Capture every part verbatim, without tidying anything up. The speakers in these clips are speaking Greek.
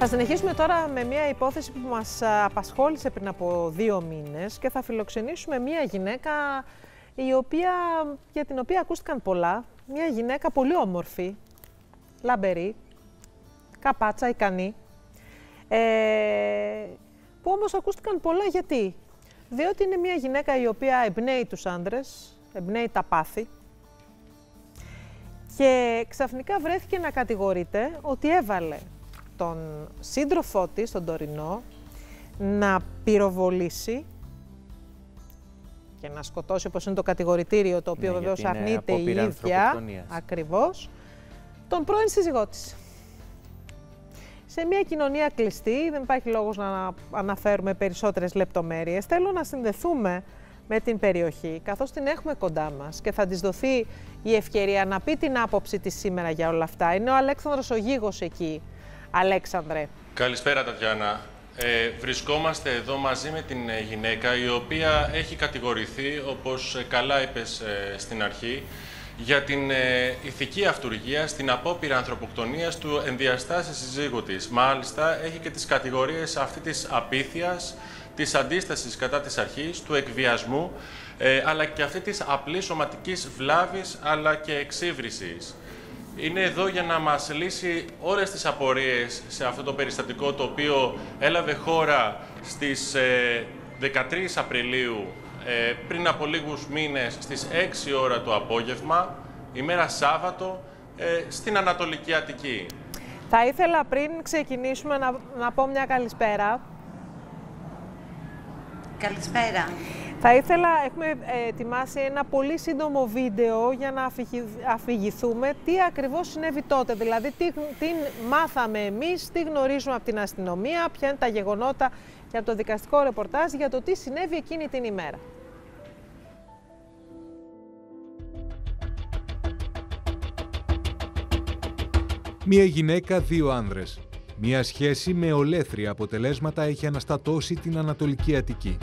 Θα συνεχίσουμε τώρα με μια υπόθεση που μας απασχόλησε πριν από δύο μήνες και θα φιλοξενήσουμε μια γυναίκα η οποία, για την οποία ακούστηκαν πολλά. Μια γυναίκα πολύ όμορφη, λαμπερή, καπάτσα, ικανή, ε, που όμως ακούστηκαν πολλά γιατί. Διότι είναι μια γυναίκα η οποία εμπνέει τους άντρες, εμπνέει τα πάθη και ξαφνικά βρέθηκε να κατηγορείται ότι έβαλε τον σύντροφό της, τον τωρινό, να πυροβολήσει και να σκοτώσει, όπως είναι το κατηγορητήριο, το οποίο ναι, βεβαίως αρνείται η ίδια, ακριβώς, τον πρώην σύζυγό της. Σε μια κοινωνία κλειστή, δεν υπάρχει λόγος να αναφέρουμε περισσότερες λεπτομέρειες. Θέλω να συνδεθούμε με την περιοχή, καθώς την έχουμε κοντά μας και θα της δοθεί η ευκαιρία να πει την άποψη της σήμερα για όλα αυτά. Είναι ο Αλέξανδρος ο Γίγος εκεί. Αλέξανδρε. Καλησπέρα, Τατιάνα. Ε, βρισκόμαστε εδώ μαζί με την γυναίκα η οποία έχει κατηγορηθεί, όπως καλά είπες ε, στην αρχή, για την ε, ηθική αυτουργία στην απόπειρα ανθρωποκτονίας του ενδιαστάσει συζύγου της. Μάλιστα, έχει και τις κατηγορίες αυτή της απίθειας, της αντίστασης κατά της αρχής, του εκβιασμού, ε, αλλά και αυτή της απλής σωματικής βλάβης, αλλά και εξύβρισης. Είναι εδώ για να μας λύσει όλες τις απορίες σε αυτό το περιστατικό, το οποίο έλαβε χώρα στις ε, δεκατρείς Απριλίου, ε, πριν από λίγους μήνες, στις έξι ώρα το απόγευμα, ημέρα Σάββατο, ε, στην Ανατολική Αττική. Θα ήθελα πριν ξεκινήσουμε να, να πω μια καλησπέρα. Καλησπέρα. Θα ήθελα, έχουμε ετοιμάσει ένα πολύ σύντομο βίντεο για να αφηγηθούμε τι ακριβώς συνέβη τότε. Δηλαδή, τι, τι μάθαμε εμείς, τι γνωρίζουμε από την αστυνομία, ποια είναι τα γεγονότα και από το δικαστικό ρεπορτάζ για το τι συνέβη εκείνη την ημέρα. Μία γυναίκα, δύο άνδρες. Μία σχέση με ολέθρια αποτελέσματα έχει αναστατώσει την Ανατολική Αττική.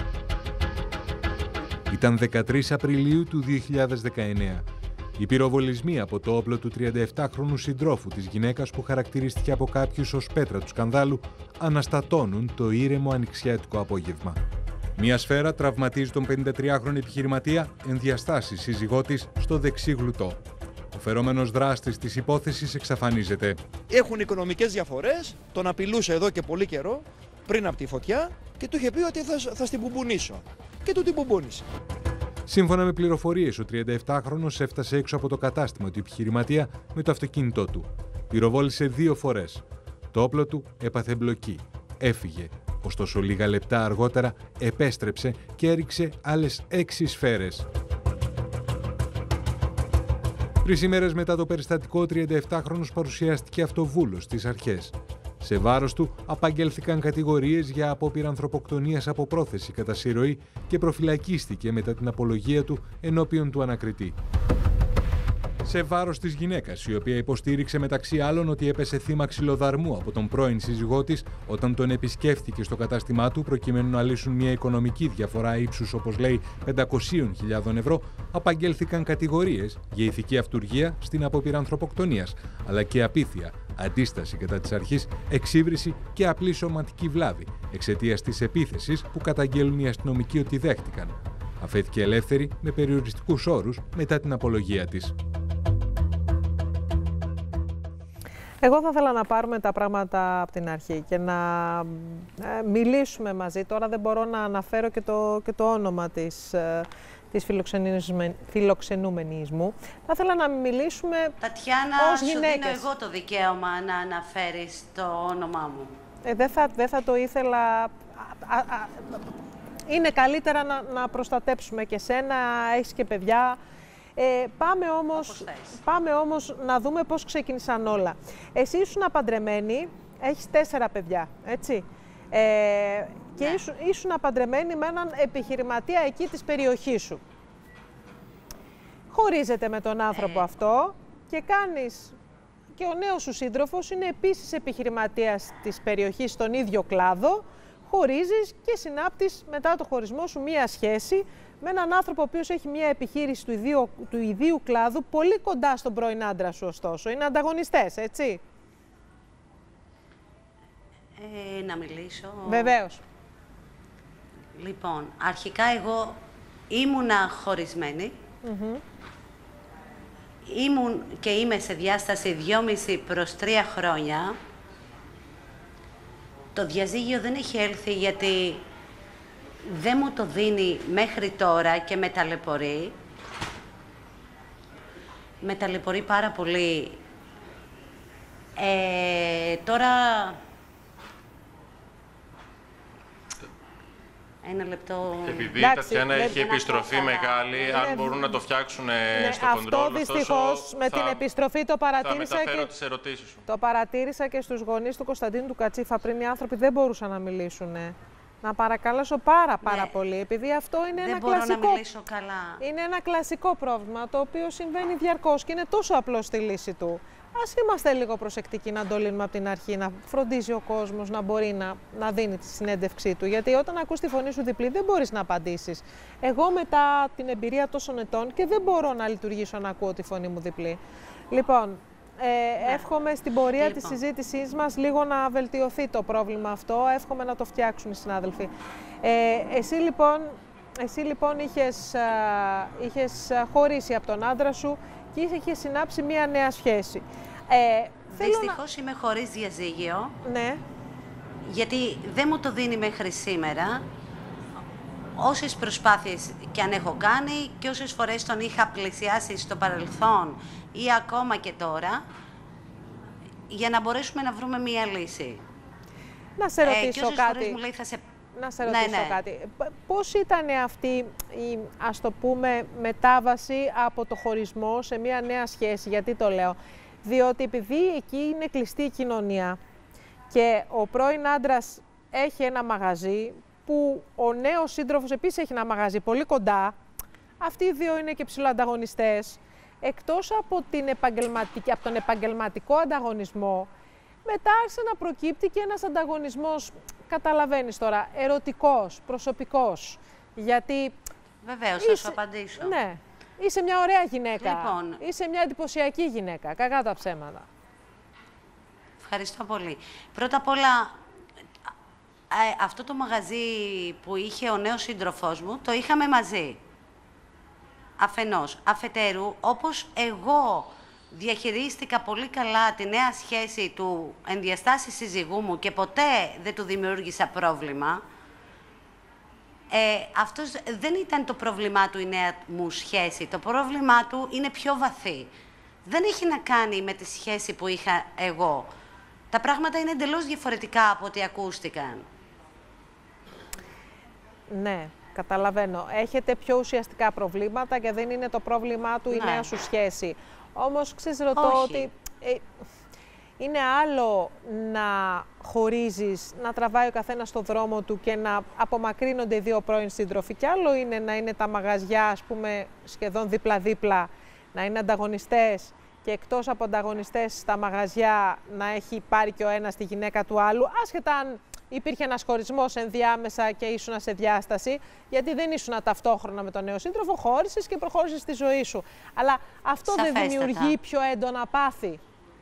Ήταν δεκατρείς Απριλίου του δύο χιλιάδες δεκαεννέα. Οι πυροβολισμοί από το όπλο του τριανταεπτάχρονου συντρόφου της γυναίκας, που χαρακτηρίστηκε από κάποιους ως πέτρα του σκανδάλου, αναστατώνουν το ήρεμο ανοιξιάτικο απόγευμα. Μία σφαίρα τραυματίζει τον πενηντατριάχρονο επιχειρηματία, ενδιαστάσει σύζυγό της, στο δεξί γλουτό. Ο φερόμενος δράστης της υπόθεσης εξαφανίζεται. Έχουν οικονομικές διαφορές, τον απειλούσε εδώ και πολύ καιρό, πριν από τη φωτιά, και του είχε πει ότι θα, θα στην μπουμπουνίσω. Και του την μπουμπούνισε. Σύμφωνα με πληροφορίες, ο τριανταεπτάχρονος έφτασε έξω από το κατάστημα του επιχειρηματία με το αυτοκίνητό του. Πυροβόλησε δύο φορές. Το όπλο του έπαθε μπλοκή. Έφυγε. Ωστόσο, λίγα λεπτά αργότερα επέστρεψε και έριξε άλλες έξι σφαίρες. Τρεις ημέρες μετά το περιστατικό, ο τριανταεπτάχρονος παρουσιάστηκε αυτοβούλος στις αρχές. Σε βάρος του απαγγέλθηκαν κατηγορίες για απόπειρα ανθρωποκτονίας από πρόθεση κατά συρροή και προφυλακίστηκε μετά την απολογία του ενώπιον του ανακριτή. Σε βάρος της γυναίκας, η οποία υποστήριξε μεταξύ άλλων ότι έπεσε θύμα ξυλοδαρμού από τον πρώην σύζυγό της όταν τον επισκέφθηκε στο κατάστημά του προκειμένου να λύσουν μια οικονομική διαφορά ύψους, όπως λέει, πεντακόσιες χιλιάδες ευρώ, απαγγέλθηκαν κατηγορίες για ηθική αυτουργία στην απόπειρα ανθρωποκτονίας, αλλά και απίθεια, αντίσταση κατά της αρχής, εξύβριση και απλή σωματική βλάβη εξαιτίας της επίθεσης που καταγγέλουν οι αστυνομικοί ότι δέχτηκαν. Αφέθηκε ελεύθερη με περιοριστικούς όρους μετά την απολογία της. Εγώ θα ήθελα να πάρουμε τα πράγματα από την αρχή και να ε, μιλήσουμε μαζί. Τώρα δεν μπορώ να αναφέρω και το, και το όνομα της, ε, της φιλοξενούμενης μου. Θα ήθελα να μιλήσουμε Τατιάνα, ως γυναίκες. Τατιάνα, σου δίνω εγώ το δικαίωμα να αναφέρεις το όνομά μου. Ε, δεν, θα, δεν θα το ήθελα... Α, α, α, είναι καλύτερα να, να προστατέψουμε και σένα, έχεις και παιδιά. Ε, πάμε, όμως, πάμε όμως να δούμε πώς ξεκίνησαν όλα. Εσύ ήσουν παντρεμένη, έχεις τέσσερα παιδιά, έτσι. Ε, και ναι. ήσουν, ήσουν παντρεμένη με έναν επιχειρηματία εκεί της περιοχής σου. Χωρίζετε με τον άνθρωπο ε. αυτό και κάνεις... Και ο νέος σου σύντροφος είναι επίσης επιχειρηματίας της περιοχής στον ίδιο κλάδο. Χωρίζεις και συνάπτεις μετά το χωρισμό σου μία σχέση με έναν άνθρωπο ο οποίος έχει μία επιχείρηση του ιδίου, του ιδίου κλάδου, πολύ κοντά στον πρώην άντρα σου ωστόσο. Είναι ανταγωνιστές, έτσι. Ε, να μιλήσω. Βεβαίως. Λοιπόν, αρχικά εγώ ήμουνα χωρισμένη. Mm-hmm. Ήμουν και είμαι σε διάσταση δυόμιση προς τρία χρόνια. Το διαζύγιο δεν έχει έλθει γιατί δεν μου το δίνει μέχρι τώρα και με ταλαιπωρεί. Με ταλαιπωρεί πάρα πολύ. Ε, τώρα... Ένα λεπτό... Επειδή η Τατιάνα έχει επιστροφή μεγάλη, ναι, αν μπορούν να το φτιάξουν ναι, στο κοντρόλ, αυτό δυστυχώς με την επιστροφή το παρατήρησα θα μεταφέρω και... τις ερωτήσεις σου. Το παρατήρησα και στους γονείς του Κωνσταντίνου του Κατσίφα πριν, οι άνθρωποι δεν μπορούσαν να μιλήσουν. Να παρακαλέσω πάρα πάρα ναι. πολύ, επειδή αυτό είναι δεν ένα μπορώ κλασικό... να μιλήσω καλά. Είναι ένα κλασικό πρόβλημα, το οποίο συμβαίνει διαρκώς και είναι τόσο απλό στη λύση του. Ας είμαστε λίγο προσεκτικοί να το λύνουμε από την αρχή, να φροντίζει ο κόσμος να μπορεί να, να δίνει τη συνέντευξή του. Γιατί όταν ακούς τη φωνή σου διπλή δεν μπορείς να απαντήσεις. Εγώ μετά την εμπειρία τόσων ετών και δεν μπορώ να λειτουργήσω να ακούω τη φωνή μου διπλή. Λοιπόν, ε, ναι. εύχομαι στην πορεία λοιπόν. της συζήτησής μας λίγο να βελτιωθεί το πρόβλημα αυτό. Εύχομαι να το φτιάξουν οι συνάδελφοι. Ε, εσύ λοιπόν, εσύ, λοιπόν είχες, α, είχες χωρίσει από τον άντρα σου και είχε συνάψει μία νέα σχέση. Ε, Δυστυχώς να... είμαι χωρίς διαζύγιο, ναι. γιατί δεν μου το δίνει μέχρι σήμερα. Όσες προσπάθειες και αν έχω κάνει και όσες φορές τον είχα πλησιάσει στο παρελθόν ή ακόμα και τώρα, για να μπορέσουμε να βρούμε μία λύση. Να σε ρωτήσω ε, και όσες κάτι. φορές μου λέει θα σε... Να σε ρωτήσω ναι, ναι. κάτι. Πώς ήταν αυτή η, ας το πούμε, μετάβαση από το χωρισμό σε μια νέα σχέση, γιατί το λέω. Διότι επειδή εκεί είναι κλειστή η κοινωνία και ο πρώην άντρας έχει ένα μαγαζί, που ο νέος σύντροφος επίσης έχει ένα μαγαζί πολύ κοντά, αυτοί οι δύο είναι και ψηλοανταγωνιστές, εκτός από, την επαγγελματική, από τον επαγγελματικό ανταγωνισμό, μετά άρχισε να προκύπτει και ένας ανταγωνισμός, καταλαβαίνεις τώρα, ερωτικός, προσωπικός, γιατί... Βεβαίως, θα σου απαντήσω. Ναι, είσαι μια ωραία γυναίκα, λοιπόν, είσαι μια εντυπωσιακή γυναίκα, κακά τα ψέματα. Ευχαριστώ πολύ. Πρώτα απ' όλα, ε, αυτό το μαγαζί που είχε ο νέος σύντροφός μου, το είχαμε μαζί. Αφενός. Αφετέρου, όπως εγώ διαχειρίστηκα πολύ καλά τη νέα σχέση του ενδιαστάσει σύζυγού μου και ποτέ δεν του δημιούργησα πρόβλημα, ε, αυτός δεν ήταν το πρόβλημά του η νέα μου σχέση. Το πρόβλημά του είναι πιο βαθύ. Δεν έχει να κάνει με τη σχέση που είχα εγώ. Τα πράγματα είναι εντελώς διαφορετικά από ό,τι ακούστηκαν. Ναι, καταλαβαίνω. Έχετε πιο ουσιαστικά προβλήματα και δεν είναι το πρόβλημά του η ναι. νέα σου σχέση. Όμως, ξέρεις, ρωτώ Όχι. ότι ε, είναι άλλο να χωρίζεις, να τραβάει ο καθένας στο δρόμο του και να απομακρύνονται οι δύο πρώην σύντροφοι. Και άλλο είναι να είναι τα μαγαζιά, ας πούμε, σχεδόν δίπλα-δίπλα, να είναι ανταγωνιστές και εκτός από ανταγωνιστές στα μαγαζιά να έχει πάρει και ο ένας τη γυναίκα του άλλου, άσχετα αν υπήρχε ένας χωρισμός ενδιάμεσα και ήσουν σε διάσταση, γιατί δεν ήσουν ταυτόχρονα με τον νέο σύντροφο, χώρισες και προχώρησες στη ζωή σου. Αλλά αυτό Σαφέστατα. δεν δημιουργεί πιο έντονα πάθη?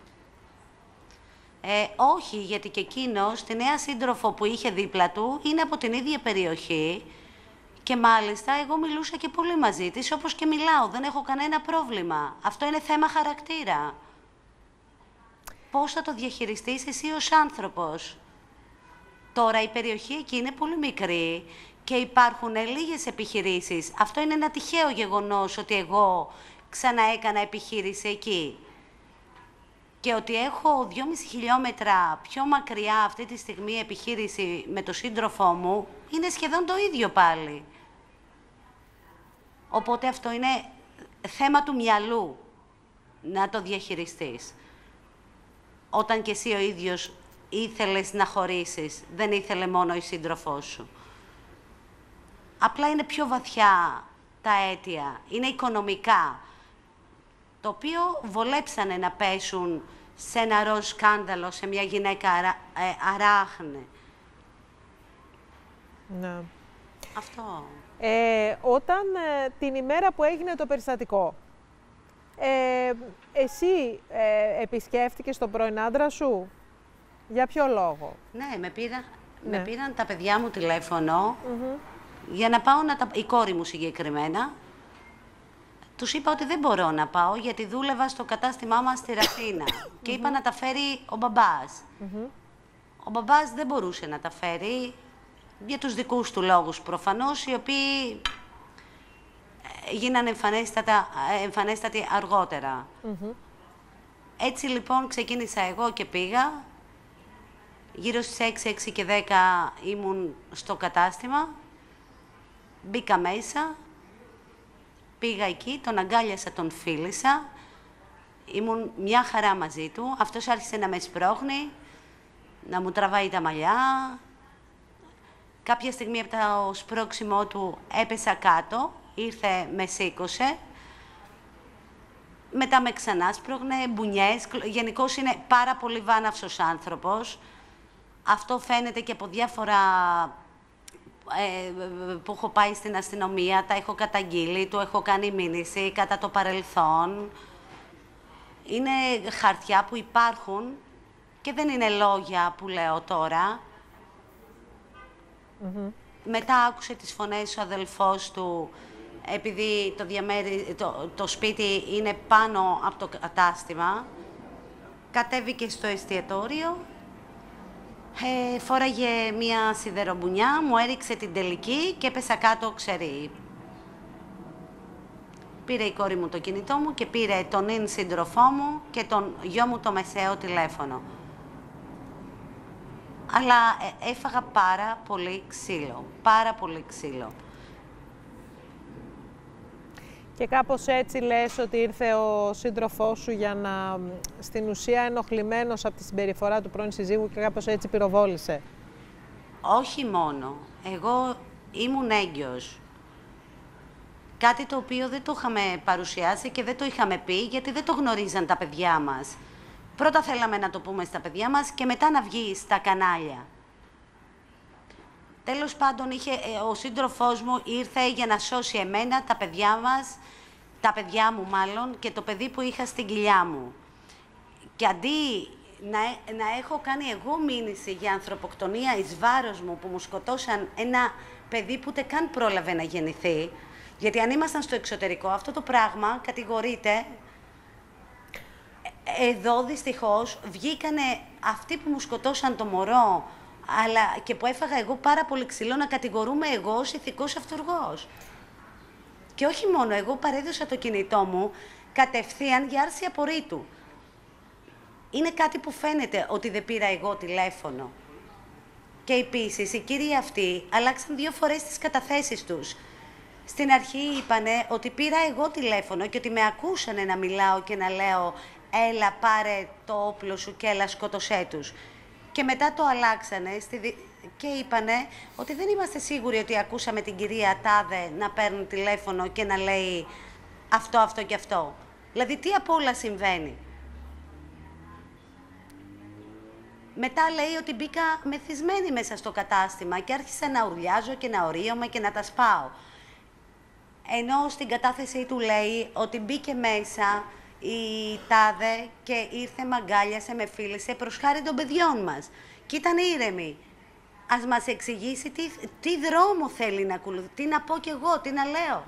Ε, όχι, γιατί και εκείνος, τη νέα σύντροφο που είχε δίπλα του, είναι από την ίδια περιοχή και μάλιστα εγώ μιλούσα και πολύ μαζί της, όπως και μιλάω, δεν έχω κανένα πρόβλημα. Αυτό είναι θέμα χαρακτήρα. Πώς θα το διαχειριστείς εσύ ως άνθρωπος? Τώρα η περιοχή εκεί είναι πολύ μικρή και υπάρχουν λίγες επιχειρήσεις. Αυτό είναι ένα τυχαίο γεγονός ότι εγώ ξαναέκανα επιχείρηση εκεί. Και ότι έχω δυόμισι χιλιόμετρα πιο μακριά αυτή τη στιγμή επιχείρηση με τον σύντροφό μου, είναι σχεδόν το ίδιο πάλι. Οπότε αυτό είναι θέμα του μυαλού να το διαχειριστείς. Όταν και εσύ ο ίδιος ήθελες να χωρίσεις, δεν ήθελε μόνο η σύντροφός σου. Απλά είναι πιο βαθιά τα αίτια, είναι οικονομικά, το οποίο βολέψανε να πέσουν σε ένα ροζ σκάνδαλο, σε μια γυναίκα αρα, ε, αράχνε. Ναι. Αυτό. Ε, όταν ε, την ημέρα που έγινε το περιστατικό, ε, εσύ ε, επισκέφτηκες τον πρώην άντρα σου? Για ποιο λόγο? Ναι, με, πήρα, Ναι. με πήραν τα παιδιά μου τηλέφωνο Mm-hmm. για να πάω να τα... η κόρη μου συγκεκριμένα. Τους είπα ότι δεν μπορώ να πάω γιατί δούλευα στο κατάστημά μας στη Ραφίνα και είπα να τα φέρει ο μπαμπάς. Mm-hmm. Ο μπαμπάς δεν μπορούσε να τα φέρει για τους δικούς του λόγους προφανώς, οι οποίοι γίνανε εμφανέστατα, εμφανέστατοι αργότερα. Mm-hmm. Έτσι λοιπόν ξεκίνησα εγώ και πήγα. Γύρω στις έξι, έξι και δέκα ήμουν στο κατάστημα. Μπήκα μέσα. Πήγα εκεί, τον αγκάλιασα, τον φίλησα. Ήμουν μια χαρά μαζί του. Αυτός άρχισε να με σπρώχνει, να μου τραβάει τα μαλλιά. Κάποια στιγμή από το σπρώξιμό του έπεσα κάτω, ήρθε, με σήκωσε. Μετά με ξανά σπρώχνε, μπουνιές. Γενικώς είναι πάρα πολύ βάναυσος άνθρωπος. Αυτό φαίνεται και από διάφορα ε, που έχω πάει στην αστυνομία, τα έχω καταγγείλει, του έχω κάνει μήνυση κατά το παρελθόν. Είναι χαρτιά που υπάρχουν και δεν είναι λόγια που λέω τώρα. Mm-hmm. Μετά άκουσε τις φωνές ο αδελφός του, επειδή το, διαμέρι, το, το σπίτι είναι πάνω από το κατάστημα, κατέβηκε στο εστιατόριο, ε, φόραγε μία σιδερομπουνιά, μου έριξε την τελική και έπεσα κάτω ξερή. Πήρε η κόρη μου το κινητό μου και πήρε τον νυν σύντροφό μου και τον γιο μου το μεσαίο τηλέφωνο. Αλλά ε, έφαγα πάρα πολύ ξύλο, πάρα πολύ ξύλο. Και κάπως έτσι λες ότι ήρθε ο σύντροφός σου για να, στην ουσία ενοχλημένος από τη συμπεριφορά του πρώην συζύγου και κάπως έτσι πυροβόλησε. Όχι μόνο. Εγώ ήμουν έγκυος. Κάτι το οποίο δεν το είχαμε παρουσιάσει και δεν το είχαμε πει γιατί δεν το γνωρίζαν τα παιδιά μας. Πρώτα θέλαμε να το πούμε στα παιδιά μας και μετά να βγει στα κανάλια. Τέλος πάντων, είχε, ο σύντροφός μου ήρθε για να σώσει εμένα, τα παιδιά μας, τα παιδιά μου μάλλον, και το παιδί που είχα στην κοιλιά μου. Και αντί να, να έχω κάνει εγώ μήνυση για ανθρωποκτονία εις βάρος μου, που μου σκοτώσαν ένα παιδί που ούτε καν πρόλαβε να γεννηθεί, γιατί αν ήμασταν στο εξωτερικό, αυτό το πράγμα κατηγορείται. Εδώ δυστυχώς βγήκανε αυτοί που μου σκοτώσαν το μωρό, αλλά και που έφαγα εγώ πάρα πολύ ξύλο, να κατηγορούμε εγώ ως ηθικός αυτούργος. Και όχι μόνο, εγώ παρέδωσα το κινητό μου κατευθείαν για άρση απορρίτου. Είναι κάτι που φαίνεται ότι δεν πήρα εγώ τηλέφωνο. Και επίσης οι κύριοι αυτοί αλλάξαν δύο φορές τις καταθέσεις τους. Στην αρχή είπανε ότι πήρα εγώ τηλέφωνο και ότι με ακούσανε να μιλάω και να λέω «Έλα, πάρε το όπλο σου και έλα, σκότωσέ τους». Και μετά το αλλάξανε στη... και είπανε ότι δεν είμαστε σίγουροι ότι ακούσαμε την κυρία Τάδε να παίρνει τηλέφωνο και να λέει αυτό, αυτό και αυτό. Δηλαδή, τι απ' όλα συμβαίνει. Μετά λέει ότι μπήκα μεθυσμένη μέσα στο κατάστημα και άρχισα να ουρλιάζω και να ορίομαι και να τα σπάω. Ενώ στην κατάθεσή του λέει ότι μπήκε μέσα η Τάδε και ήρθε, μ' αγκάλιασε, με φίλησε προς χάρη των παιδιών μας. Και ήταν ήρεμη. Ας μας εξηγήσει τι, τι δρόμο θέλει να ακολουθεί, τι να πω κι εγώ, τι να λέω.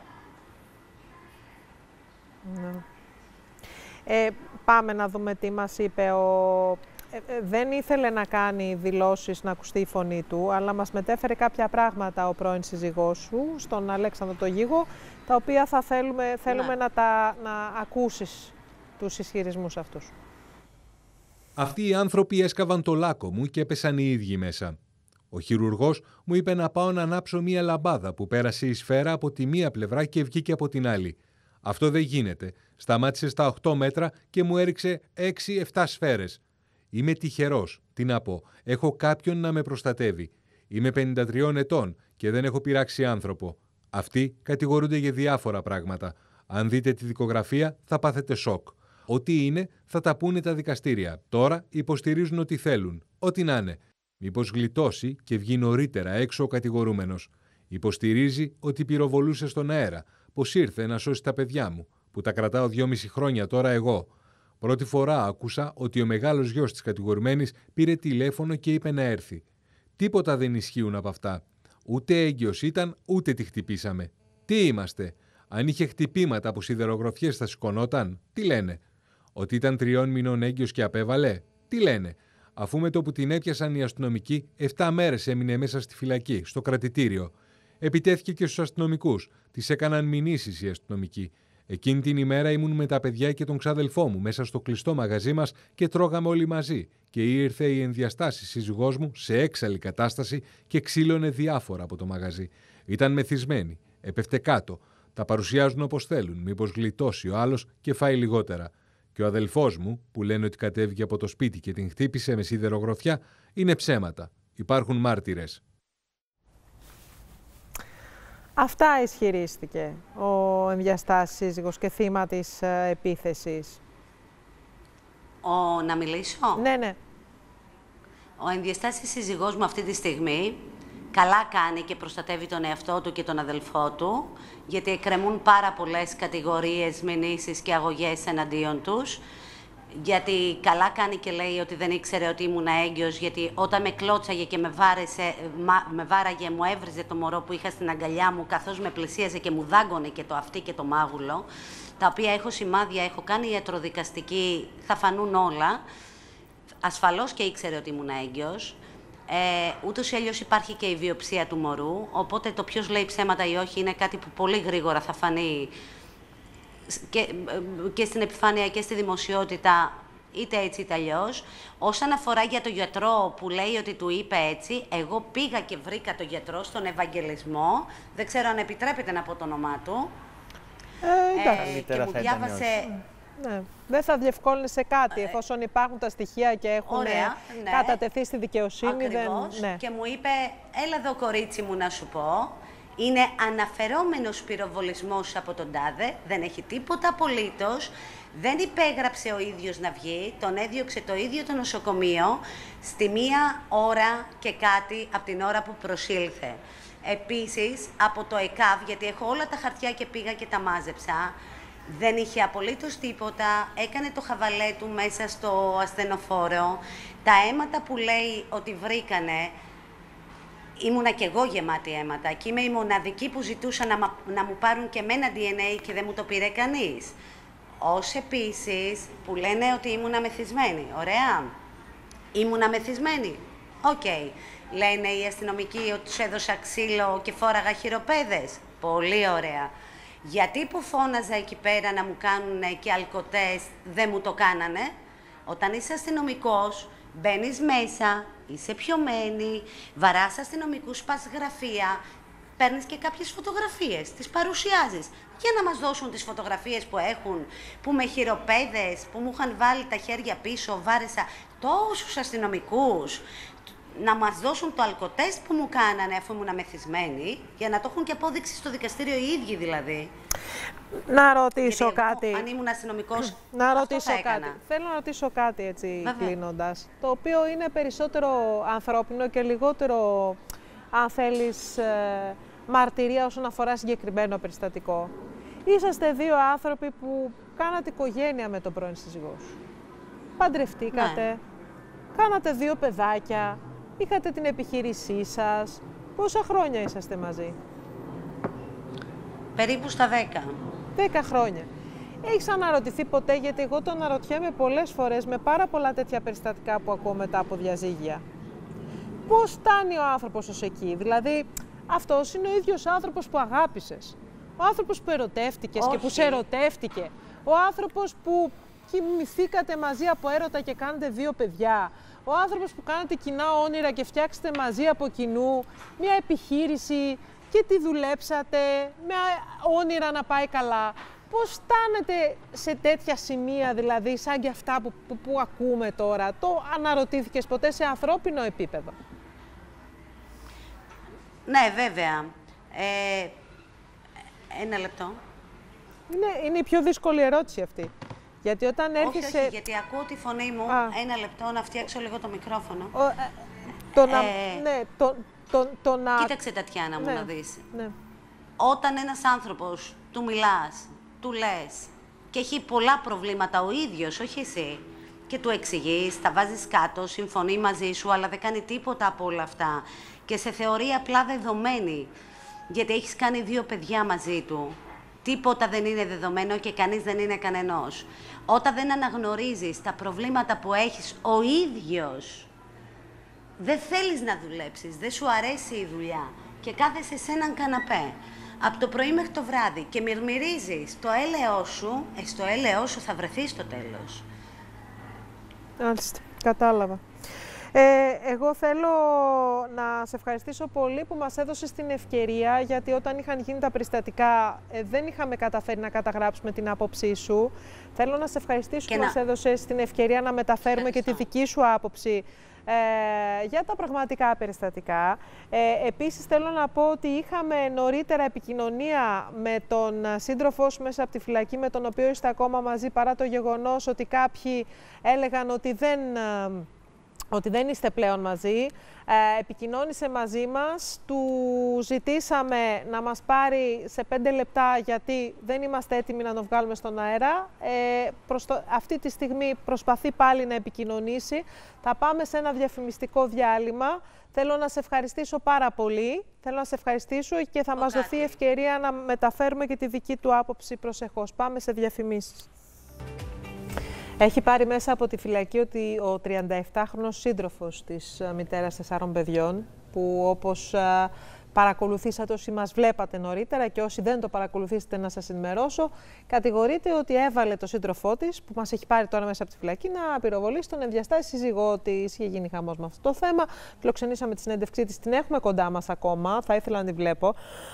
Ναι. Ε, πάμε να δούμε τι μας είπε ο... Ε, ε, δεν ήθελε να κάνει δηλώσεις, να ακουστεί η φωνή του, αλλά μας μετέφερε κάποια πράγματα ο πρώην σύζυγός σου, στον Αλέξανδρο το Γίγο, τα οποία θα θέλουμε, θέλουμε ναι. να, τα, να ακούσεις τους ισχυρισμούς αυτούς. Αυτοί οι άνθρωποι έσκαβαν το λάκκο μου και έπεσαν οι ίδιοι μέσα. Ο χειρουργός μου είπε να πάω να ανάψω μία λαμπάδα που πέρασε η σφαίρα από τη μία πλευρά και βγήκε από την άλλη. Αυτό δεν γίνεται. Σταμάτησε στα οκτώ μέτρα και μου έριξε έξι εφτά σφαίρες. Είμαι τυχερός. Τι να πω. Έχω κάποιον να με προστατεύει. Είμαι πενήντα τριών ετών και δεν έχω πειράξει άνθρωπο. Αυτοί κατηγορούνται για διάφορα πράγματα. Αν δείτε τη δικογραφία θα πάθετε σοκ. Ό,τι είναι θα τα πούνε τα δικαστήρια. Τώρα υποστηρίζουν ότι θέλουν. Ό,τι να είναι. Μήπως γλιτώσει και βγει νωρίτερα έξω ο κατηγορούμενος. Υποστηρίζει ότι πυροβολούσε στον αέρα. Πως ήρθε να σώσει τα παιδιά μου, που τα κρατάω δυόμιση χρόνια τώρα εγώ. Πρώτη φορά άκουσα ότι ο μεγάλος γιος της κατηγορουμένης πήρε τηλέφωνο και είπε να έρθει. Τίποτα δεν ισχύουν από αυτά. Ούτε έγκυος ήταν, ούτε τη χτυπήσαμε. Τι είμαστε? Αν είχε χτυπήματα από σιδερογροφιές θα σηκωνόταν? Τι λένε? Ότι ήταν τριών μηνών έγκυος και απέβαλε? Τι λένε? Αφού με το που την έπιασαν οι αστυνομικοί, εφτά μέρες έμεινε μέσα στη φυλακή, στο κρατητήριο. Επιτέθηκε και στους αστυνομικούς. Τις έκαναν μηνύσεις οι αστυνομικοί. Εκείνη την ημέρα ήμουν με τα παιδιά και τον ξάδελφό μου μέσα στο κλειστό μαγαζί μας και τρώγαμε όλοι μαζί. Και ήρθε η ενδιαστάση σύζυγός μου σε έξαλλη κατάσταση και ξύλωνε διάφορα από το μαγαζί. Ήταν μεθυσμένη. Έπεφτε κάτω. Τα παρουσιάζουν όπως θέλουν. Μήπως γλιτώσει ο άλλος και φάει λιγότερα. Και ο αδελφός μου, που λένε ότι κατέβηκε από το σπίτι και την χτύπησε με σιδερογροφιά, είναι ψέματα. Υπάρχουν μάρτυρες. Αυτά ισχυρίστηκε ο ενδιαστάσης σύζυγος και θύμα της ε, επίθεσης. Ο, να μιλήσω. Ναι, ναι. Ο ενδιαστάσης σύζυγός μου αυτή τη στιγμή καλά κάνει και προστατεύει τον εαυτό του και τον αδελφό του, γιατί εκκρεμούν πάρα πολλές κατηγορίες, μηνύσεις και αγωγές εναντίον τους. Γιατί καλά κάνει και λέει ότι δεν ήξερε ότι ήμουν έγκυος, γιατί όταν με κλώτσαγε και με, βάρεσε, με βάραγε, μου έβριζε το μωρό που είχα στην αγκαλιά μου, καθώς με πλησίαζε και μου δάγκωνε και το αυτί και το μάγουλο, τα οποία έχω σημάδια, έχω κάνει ιατροδικαστική, θα φανούν όλα. Ασφαλώς και ήξερε ότι ήμουν έγκυος. Ε, ούτως ή αλλιώς υπάρχει και η βιοψία του μωρού, οπότε το ποιος λέει ψέματα ή όχι είναι κάτι που πολύ γρήγορα θα φανεί και, και στην επιφάνεια και στη δημοσιότητα, είτε έτσι είτε αλλιώς. Όσον αφορά για το γιατρό που λέει ότι του είπε έτσι, εγώ πήγα και βρήκα τον γιατρό στον Ευαγγελισμό, δεν ξέρω αν επιτρέπεται να πω το όνομά του, Ε, ε, και μου διάβασε... Ναι. Δεν θα διευκόλυνε σε κάτι, εφόσον υπάρχουν τα στοιχεία και έχουν Ωραία, ναι. κατατεθεί στη δικαιοσύνη. Ακριβώς. Δεν, ναι. Και μου είπε, έλα εδώ κορίτσι μου να σου πω, είναι αναφερόμενος πυροβολισμός από τον τάδε, δεν έχει τίποτα απολύτως, δεν υπέγραψε ο ίδιος να βγει, τον έδιωξε το ίδιο το νοσοκομείο στη μία ώρα και κάτι από την ώρα που προσήλθε. Επίσης, από το ΕΚΑΒ, γιατί έχω όλα τα χαρτιά και πήγα και τα μάζεψα, δεν είχε απολύτως τίποτα, έκανε το χαβαλέ του μέσα στο ασθενοφόρο. Τα αίματα που λέει ότι βρήκανε, ήμουνα κι εγώ γεμάτη αίματα και είμαι η μοναδική που ζητούσα να, να μου πάρουν και εμένα ντι εν έι και δεν μου το πήρε κανείς. Ως επίσης που λένε ότι ήμουνα μεθυσμένη. Ωραία. Ήμουνα μεθυσμένη. Οκ. Okay. Λένε οι αστυνομικοί ότι τους έδωσα ξύλο και φόραγα χειροπέδες. Πολύ ωραία. Γιατί που φώναζα εκεί πέρα να μου κάνουν και αλκοτές, δεν μου το κάνανε? Όταν είσαι αστυνομικός, μπαίνεις μέσα, είσαι πιωμένη, βαράς αστυνομικούς, πας γραφεία, παίρνεις και κάποιες φωτογραφίες, τις παρουσιάζεις. Για να μας δώσουν τις φωτογραφίες που έχουν, που με χειροπέδες, που μου είχαν βάλει τα χέρια πίσω, βάρεσα τόσους αστυνομικούς, να μας δώσουν το αλκοτέστ που μου κάνανε αφού ήμουν μεθυσμένη, για να το έχουν και απόδειξη στο δικαστήριο οι ίδιοι δηλαδή. Να ρωτήσω γιατί κάτι. Εγώ, αν ήμουν αστυνομικός, να ρωτήσω αυτό θα έκανα. κάτι. Θέλω να ρωτήσω κάτι έτσι κλείνοντας, το οποίο είναι περισσότερο ανθρώπινο και λιγότερο, αν θέλεις, ε, μαρτυρία όσον αφορά συγκεκριμένο περιστατικό. Είσαστε δύο άνθρωποι που κάνατε οικογένεια με τον πρώην σύζυγό σου. Παντρευτήκατε, ναι. Κάνατε δύο παιδάκια, είχατε την επιχείρησή σας. Πόσα χρόνια είσαστε μαζί? Περίπου στα δέκα. Δέκα χρόνια. Έχεις αναρωτηθεί ποτέ, γιατί εγώ το αναρωτιέμαι πολλές φορές με πάρα πολλά τέτοια περιστατικά που ακούω μετά από διαζύγια. Πώς φτάνει ο άνθρωπος ως εκεί? Δηλαδή, αυτός είναι ο ίδιος άνθρωπος που αγάπησες. Ο άνθρωπος που ερωτεύτηκες και που σε ερωτεύτηκε. Ο άνθρωπος που κοιμηθήκατε μαζί από έρωτα και κάνετε δύο παιδιά. Ο άνθρωπος που κάνετε κοινά όνειρα και φτιάξετε μαζί από κοινού μια επιχείρηση και τη δουλέψατε με όνειρα να πάει καλά. Πώς φτάνετε σε τέτοια σημεία, δηλαδή, σαν και αυτά που, που, που ακούμε τώρα? Το αναρωτήθηκες ποτέ σε ανθρώπινο επίπεδο? Ναι, βέβαια. Ε, ένα λεπτό. Είναι, είναι η πιο δύσκολη ερώτηση αυτή. Γιατί όταν έρχεσαι... Όχι, όχι, γιατί ακούω τη φωνή μου. Α. Ένα λεπτό, να φτιάξω λίγο το μικρόφωνο. Ο, ε, το να... Ε, ναι, το, το, το να... Κοίταξε, Τατιάνα μου, ναι, να δεις. Ναι. Όταν ένας άνθρωπος του μιλάς, του λες, και έχει πολλά προβλήματα ο ίδιος, όχι εσύ. Και του εξηγείς, τα βάζεις κάτω, συμφωνεί μαζί σου, αλλά δεν κάνει τίποτα από όλα αυτά. Και σε θεωρεί απλά δεδομένη, γιατί έχεις κάνει δύο παιδιά μαζί του. Τίποτα δεν είναι δεδομένο και κανείς δεν είναι κανενός. Όταν δεν αναγνωρίζεις τα προβλήματα που έχεις ο ίδιος, δεν θέλεις να δουλέψεις, δεν σου αρέσει η δουλειά και κάθεσαι σε έναν καναπέ από το πρωί μέχρι το βράδυ και μυρμυρίζεις το έλεος σου, ε, στο έλεος σου θα βρεθείς στο τέλος. Μάλιστα, κατάλαβα. Ε, εγώ θέλω να σε ευχαριστήσω πολύ που μας έδωσες την ευκαιρία, γιατί όταν είχαν γίνει τα περιστατικά ε, δεν είχαμε καταφέρει να καταγράψουμε την άποψή σου. Θέλω να σε ευχαριστήσω που να... μας έδωσες την ευκαιρία να μεταφέρουμε Ευχαριστώ. και τη δική σου άποψη ε, για τα πραγματικά περιστατικά. Ε, επίσης θέλω να πω ότι είχαμε νωρίτερα επικοινωνία με τον σύντροφό σου μέσα από τη φυλακή, με τον οποίο είστε ακόμα μαζί, παρά το γεγονός ότι κάποιοι έλεγαν ότι δεν... ότι δεν είστε πλέον μαζί. Ε, επικοινώνησε μαζί μας, του ζητήσαμε να μας πάρει σε πέντε λεπτά γιατί δεν είμαστε έτοιμοι να το βγάλουμε στον αέρα. Ε, προς το, αυτή τη στιγμή προσπαθεί πάλι να επικοινωνήσει. Θα πάμε σε ένα διαφημιστικό διάλειμμα. Θέλω να σε ευχαριστήσω πάρα πολύ. Θέλω να σε ευχαριστήσω και θα Ο μας κάτι. δοθεί ευκαιρία να μεταφέρουμε και τη δική του άποψη προσεχώς. Πάμε σε διαφημίσεις. Έχει πάρει μέσα από τη φυλακή ότι ο τριανταεφτάχρονος σύντροφος της μητέρας τεσσάρων παιδιών, που όπως παρακολουθήσατε όσοι μας βλέπατε νωρίτερα και όσοι δεν το παρακολουθήσετε να σας ενημερώσω, κατηγορείται ότι έβαλε το σύντροφό της, που μας έχει πάρει τώρα μέσα από τη φυλακή, να πυροβολήσει τον ενδιαστάσει σύζυγό της. Είχε γίνει χαμός με αυτό το θέμα. Φιλοξενήσαμε τη συνέντευξή της, την έχουμε κοντά μας ακόμα. Θα ήθελα να την βλέπω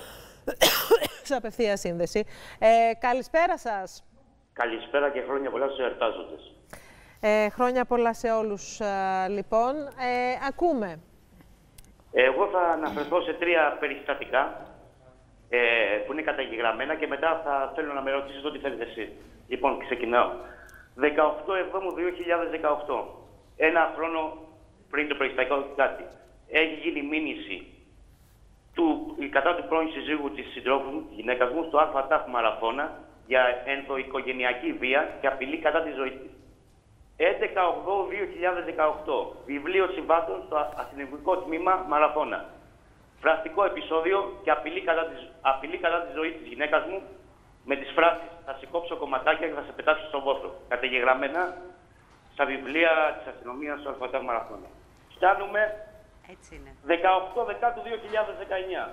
σε απευθεία σύνδεση. Ε, καλησπέρα σας. Καλησπέρα και χρόνια πολλά στους εορτάζοντες. Ε, χρόνια πολλά σε όλους, ε, λοιπόν. Ε, ακούμε. Εγώ θα αναφερθώ σε τρία περιστατικά ε, που είναι καταγεγραμμένα και μετά θα θέλω να με ρωτήσεις ό,τι θέλετε εσύ. Λοιπόν, ξεκινάω. δεκαοκτώ Εβδόμου δύο χιλιάδες δεκαοκτώ, ένα χρόνο πριν το περιστατικό κάτι, έχει γίνει μήνυση του, κατά του πρώην συζύγου της συντρόφου μου, της γυναίκας μου, στο ΑΤΑΦ Μαραθώνα, για ενδοοικογενειακή βία και απειλή κατά τη ζωή της. έντεκα Οκτωβρίου δύο χιλιάδες δεκαοκτώ, βιβλίο συμβάτων στο αστυνομικό τμήμα Μαραθώνα. Φραστικό επεισόδιο και απειλή κατά, της, απειλή κατά τη ζωή της γυναίκας μου με τις φράσεις «Θα σε κόψω κομματάκια και θα σε πετάξω στον βόθρο». Καταγεγραμμένα στα βιβλία της αστυνομίας στο ΑΤΑΦ Μαραθώνα. Φτάνουμε δεκαοκτώ Δεκάτου δύο χιλιάδες δεκαεννιά.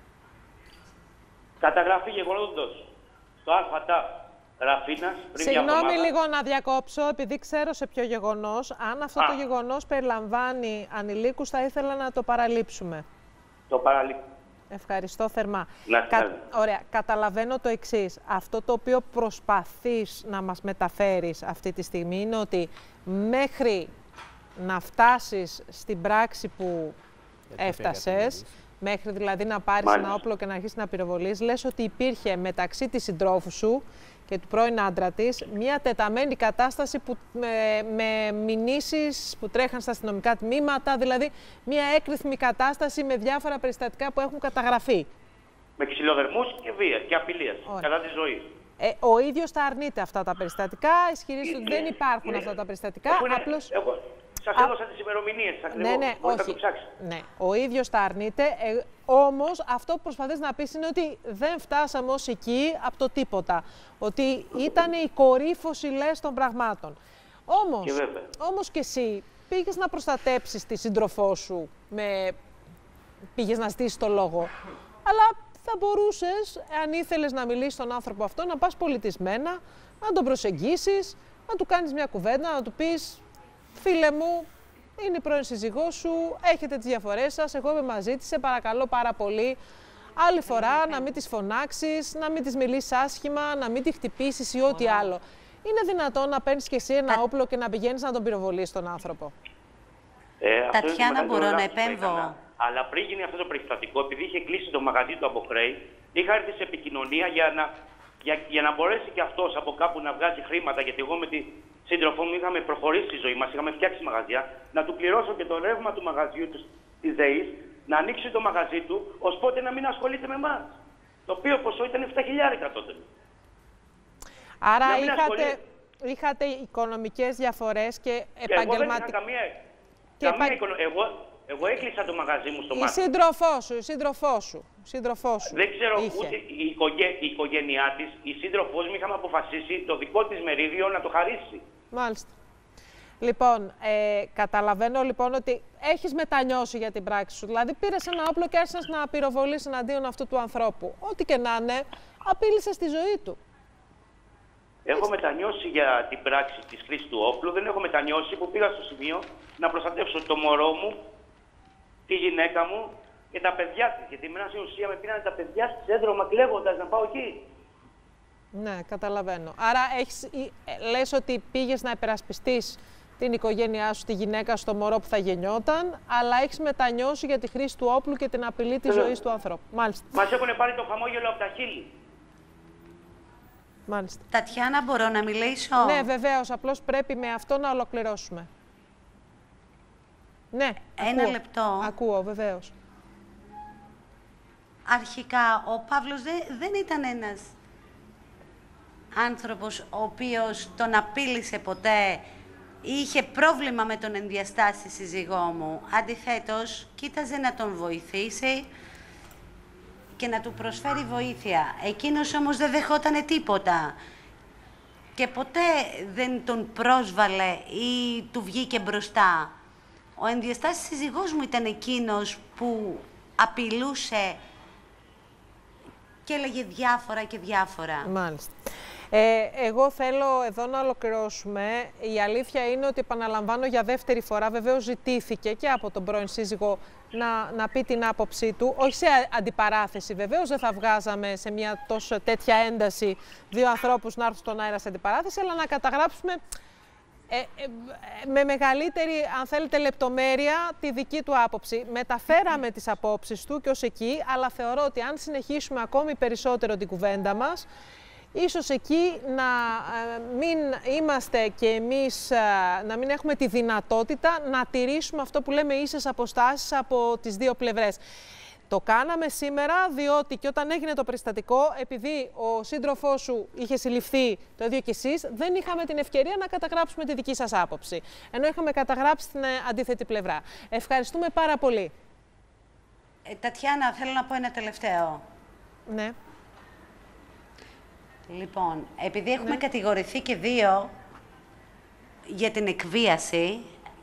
Καταγραφή γεγονότος στο ΑΤΑΦ Ραφίνας. Συγγνώμη λίγο να διακόψω, επειδή ξέρω σε ποιο γεγονός. Αν αυτό Α. το γεγονός περιλαμβάνει ανηλίκους, θα ήθελα να το παραλείψουμε. Το παραλείπω. Ευχαριστώ θερμά. Να Κα... Ωραία. Καταλαβαίνω το εξής. Αυτό το οποίο προσπαθείς να μας μεταφέρεις αυτή τη στιγμή είναι ότι μέχρι να φτάσεις στην πράξη που έφτασες, μέχρι δηλαδή να πάρεις Μάλιστα. ένα όπλο και να αρχίσεις να πυροβολείς, λες ότι υπήρχε μεταξύ της συντρόφου σου και του πρώην άντρα της μια τεταμένη κατάσταση που, με, με μηνύσεις που τρέχαν στα αστυνομικά τμήματα, δηλαδή μια έκρηθμη κατάσταση με διάφορα περιστατικά που έχουν καταγραφεί. Με ξυλοδερμούς και βία και απειλές κατά τη ζωή. Ε, ο ίδιος τα αρνείται αυτά τα περιστατικά, ισχυρίζεται ότι δεν υπάρχουν αυτά τα περιστατικά. Εγώ, απλώς... εγώ, σας έδωσα τις ημερομηνίες ακριβώς. Ναι, ναι, όχι. Ναι, ο ίδιος τα αρνείται. Ε, όμως αυτό που προσπαθείς να πεις είναι ότι δεν φτάσαμε ως εκεί από το τίποτα. Ότι ήταν η κορύφωση, λες, των πραγμάτων. Όμως και, όμως και εσύ πήγες να προστατέψεις τη σύντροφό σου, με... πήγες να στήσεις το λόγο. Αλλά θα μπορούσες, αν ήθελες να μιλήσεις στον άνθρωπο αυτό, να πας πολιτισμένα, να τον προσεγγίσεις, να του κάνεις μια κουβέντα, να του πεις «Φίλε μου, είναι η πρώην σύζυγός σου, έχετε τις διαφορές σας, εγώ είμαι μαζί της, σε παρακαλώ πάρα πολύ. Άλλη φορά να μην τις φωνάξεις, να μην τις μιλήσεις άσχημα, να μην τη χτυπήσεις ή ό,τι άλλο». Είναι δυνατόν να παίρνεις και εσύ ένα Α... όπλο και να πηγαίνεις να τον πυροβολείς τον άνθρωπο? Ε, Τατιάνα, μπορώ να επέμβω? Αλλά πριν γίνει αυτό το περιστατικό, επειδή είχε κλείσει το μαγαζί του από χρέη, είχα έρθει σε επικοινωνία για να, για, για να μπορέσει και αυτός από κάπου να βγάζει χρήματα. Γιατί εγώ με τη σύντροφό μου είχαμε προχωρήσει τη ζωή μας, είχαμε φτιάξει μαγαζιά, να του πληρώσω και το ρεύμα του μαγαζιού του, της ΔΕΗς, να ανοίξει το μαγαζί του, ώσπου να μην ασχολείται με εμάς. Το οποίο ποσό ήταν επτά χιλιάρικα τότε. Άρα Να μην είχατε, ασχολεί- είχατε οικονομικές διαφορές και Και εγώ δεν είχα επαγγελματικές. καμία, Και καμία επα- οικονο- εγώ, εγώ έκλεισα το μαγαζί μου στο Η μάτι. σύντροφό σου, η σύντροφό σου, σύντροφό σου Δεν ξέρω είχε. ούτε η, οικογέ, η οικογένειά της, η σύντροφός μου είχαμε αποφασίσει το δικό της μερίδιο να το χαρίσει. Μάλιστα. Λοιπόν, ε, καταλαβαίνω λοιπόν ότι έχεις μετανιώσει για την πράξη σου. Δηλαδή πήρες ένα όπλο και άρχισες να πυροβολείς εναντίον αυτού του ανθρώπου. Ό,τι και να είναι, απείλησες τη ζωή του. Έχω μετανιώσει για την πράξη της χρήσης του όπλου. Δεν έχω μετανιώσει που πήγα στο σημείο να προστατεύσω το μωρό μου, τη γυναίκα μου και τα παιδιά της. Γιατί μένα στην ουσία με πήραν τα παιδιά της έδρωμα κλαίγοντας να πάω εκεί. Ναι, καταλαβαίνω. Άρα έχεις, ή- ε, λες ότι πήγες να υπερασπιστείς την οικογένειά σου, τη γυναίκα σου, το μωρό που θα γεννιόταν, αλλά έχεις μετανιώσει για τη χρήση του όπλου και την απειλή της Ε, ζωής του ανθρώπου. Μάλιστα. Μας έχουν πάρει το χαμόγελο από τα χείλη. Μάλιστα. Τατιάνα, μπορώ να μιλήσω? Ναι, βεβαίως. Απλώς πρέπει με αυτό να ολοκληρώσουμε. Ναι, Ένα ακούω. λεπτό. Ακούω, βεβαίως. Αρχικά, ο Παύλος δεν, δεν ήταν ένας άνθρωπος ο οποίος τον απείλησε ποτέ, είχε πρόβλημα με τον ενδιαστάσει σύζυγό μου. Αντιθέτως, κοίταζε να τον βοηθήσει και να του προσφέρει βοήθεια. Εκείνος όμως δεν δεχότανε τίποτα και ποτέ δεν τον πρόσβαλε ή του βγήκε μπροστά. Ο ενδιαστάσης σύζυγός μου ήταν εκείνος που απειλούσε και έλεγε διάφορα και διάφορα. Μάλιστα. Ε, εγώ θέλω εδώ να ολοκληρώσουμε. Η αλήθεια είναι ότι, επαναλαμβάνω για δεύτερη φορά, βεβαίως ζητήθηκε και από τον πρώην σύζυγο να, να πει την άποψή του. Όχι σε αντιπαράθεση, βεβαίως δεν θα βγάζαμε σε μια τόσο τέτοια ένταση δύο ανθρώπους να έρθουν στον αέρα σε αντιπαράθεση, αλλά να καταγράψουμε ε, ε, με μεγαλύτερη, αν θέλετε, λεπτομέρεια τη δική του άποψη. Μεταφέραμε τις απόψεις του και ως εκεί, αλλά θεωρώ ότι αν συνεχίσουμε ακόμη περισσότερο την κουβέντα μας, ίσως εκεί να ε, μην είμαστε και εμείς, ε, να μην έχουμε τη δυνατότητα να τηρήσουμε αυτό που λέμε ίσες αποστάσεις από τις δύο πλευρές. Το κάναμε σήμερα διότι και όταν έγινε το περιστατικό, επειδή ο σύντροφός σου είχε συλληφθεί, το ίδιο και εσείς, δεν είχαμε την ευκαιρία να καταγράψουμε τη δική σας άποψη. Ενώ είχαμε καταγράψει την ε, αντίθετη πλευρά. Ευχαριστούμε πάρα πολύ. Ε, Τατιάνα, θέλω να πω ένα τελευταίο. Ναι. Λοιπόν, επειδή έχουμε κατηγορηθεί και δύο για την εκβίαση,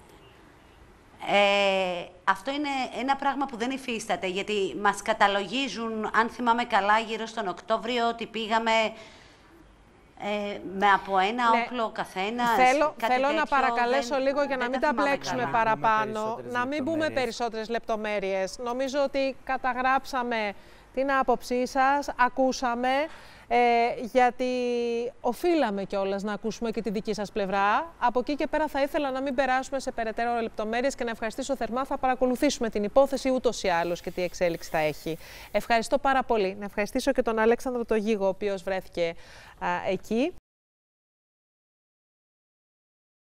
ε, αυτό είναι ένα πράγμα που δεν υφίσταται, γιατί μας καταλογίζουν, αν θυμάμαι καλά, γύρω στον Οκτώβριο, ότι πήγαμε ε, με από ένα Ναι. όπλο ο καθένας. Θέλω, κάτι θέλω να τέτοιο. παρακαλέσω Δεν- λίγο για να δεν μην τα τα θυμάμαι μπλέξουμε καλά. παραπάνω, περισσότερες να μην μπούμε λεπτομέρειες. περισσότερες λεπτομέρειες. Νομίζω ότι καταγράψαμε την άποψή σας, ακούσαμε, ε, γιατί οφείλαμε κιόλας να ακούσουμε και τη δική σας πλευρά. Από εκεί και πέρα θα ήθελα να μην περάσουμε σε περαιτέρω λεπτομέρειες και να ευχαριστήσω θερμά. Θα παρακολουθήσουμε την υπόθεση ούτως ή άλλως και τι εξέλιξη θα έχει. Ευχαριστώ πάρα πολύ. Να ευχαριστήσω και τον Αλέξανδρο το Γίγο, ο οποίος βρέθηκε α, εκεί.